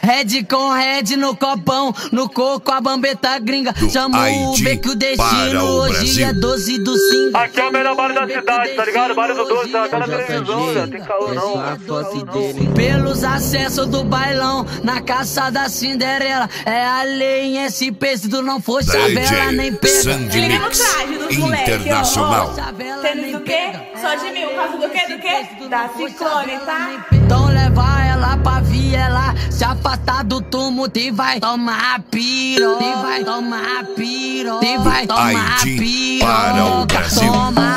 Red com red no copão, no coco a bambeta gringa. Chamo o beco destino, hoje é 12 do 5. Aqui é o melhor baile da cidade, tá ligado? Baile do 12, tá na televisão, já tem calor não. Pelos acessos do bailão, na caça da Cinderela. É a lei em SP, se tu não for chavela nem pega. Sandy Mix Internacional. Tênis do quê? Só de mil, caso do quê? Do quê? Da Ciclone, tá? Então leva ela pra viela, se afastar do tumulto e vai tomar piroca. E vai tomar piroca. E vai tomar piroca. Para o Brasil.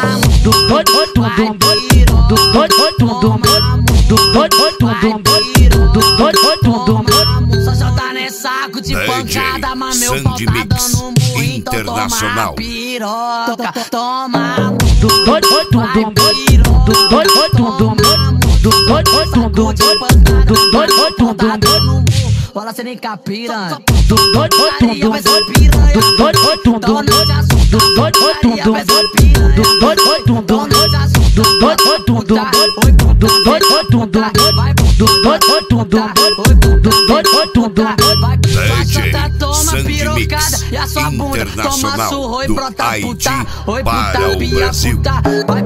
Só solta nesse saco de pancada, mas meu pau Sandy tá Mix dando murro, então Internacional. toma piroca. Toma Fala cê nem capira. Putaria vai ser piranha. Então não te assusta. Putaria vai ser piranha. Então não te assusta. Oi puta, vai puta, vai solta, toma pirocada. E a sua bunda toma surro e brota puta. Oi puta, pia puta. Vai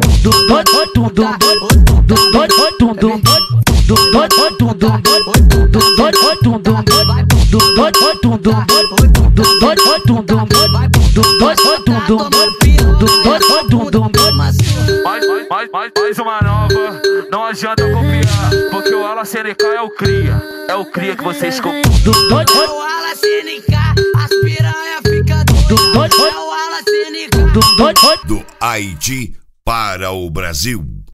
Mais uma nova, não adianta copiar, porque o Ala CNK é o cria que vocês copiam. O Ala CNK, as piranha fica doida. É o Ala CNK Do Haiti para o Brasil.